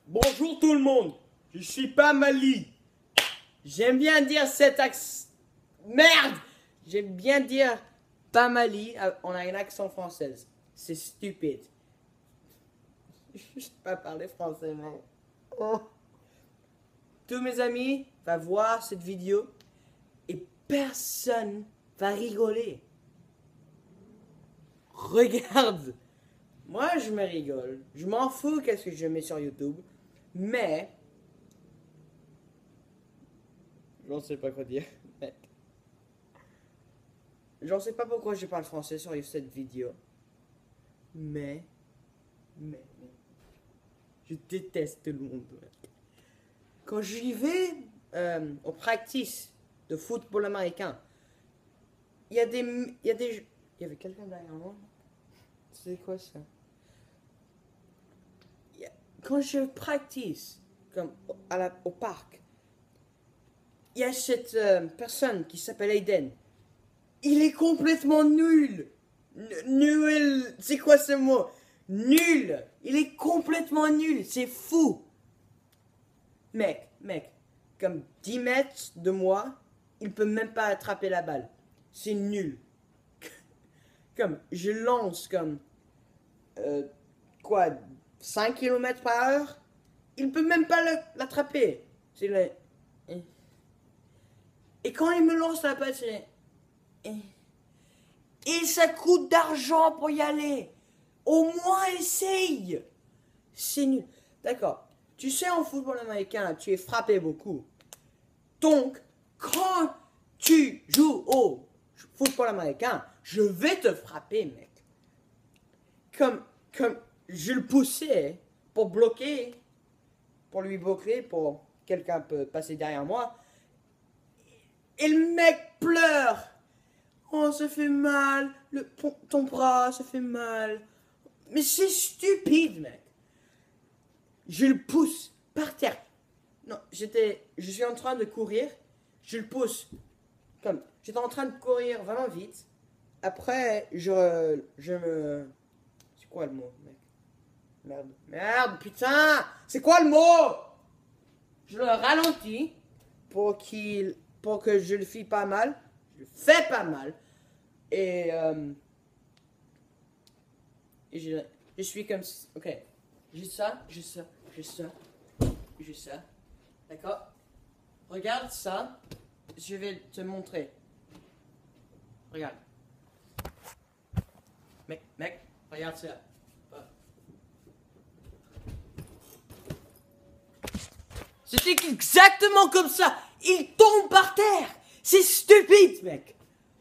Bonjour tout le monde, je suis pas Mali. J'aime bien dire cet accent. Merde! J'aime bien dire pas Mali, on a un accent français. C'est stupide. Je sais pas parler français, mais. Oh. Tous mes amis vont voir cette vidéo et personne va rigoler. Regarde! Moi, je me rigole. Je m'en fous qu'est-ce que je mets sur YouTube. Mais. J'en sais pas quoi dire. J'en sais pas pourquoi je parle français sur cette vidéo. Mais. Je déteste tout le monde. Quand j'y vais au practice de football américain, il y avait quelqu'un derrière moi. C'est quoi ça? Quand je practice comme au parc, il y a cette personne qui s'appelle Aiden. Il est complètement nul. Nul. C'est quoi ce mot? Nul. Il est complètement nul. C'est fou. Mec. Comme 10 mètres de moi, il peut même pas attraper la balle. C'est nul. Comme, je lance comme, 5 km par heure. Il peut même pas l'attraper. C'est le... Et quand il me lance la balle, c'est... Et ça coûte d'argent pour y aller. Au moins essaye. C'est nul. D'accord. Tu sais, en football américain, tu es frappé beaucoup. Donc, quand tu joues au football américain, je vais te frapper, mec. Comme je le poussais pour bloquer, pour quelqu'un peut passer derrière moi. Et le mec pleure. Oh, ça fait mal. Ton bras, ça fait mal. Mais c'est stupide, mec. Je le pousse par terre. Non, je suis en train de courir. Je le pousse. Comme, j'étais en train de courir vraiment vite. Après, je me... C'est quoi le mot, mec? Merde, putain! C'est quoi le mot? Je le ralentis pour que je le fais pas mal. Je le fais pas mal. Et je suis comme... Ok. Juste ça. D'accord? Regarde ça. Je vais te montrer. Regarde. Mec, regarde ça. C'était exactement comme ça. Il tombe par terre. C'est stupide, mec.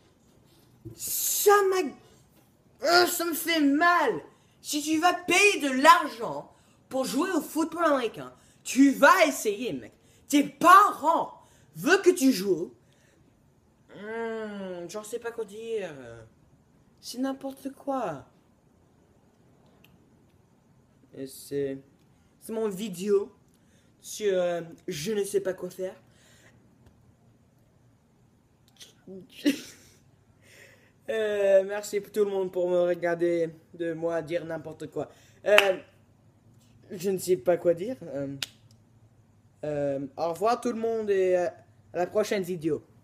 Ça me fait mal. Si tu vas payer de l'argent pour jouer au football américain, tu vas essayer, mec. Tes parents veulent que tu joues. J'en sais pas quoi dire. C'est n'importe quoi. Et c'est mon vidéo sur je ne sais pas quoi faire. Merci pour tout le monde pour me regarder de moi dire n'importe quoi. Je ne sais pas quoi dire. Au revoir tout le monde et à la prochaine vidéo.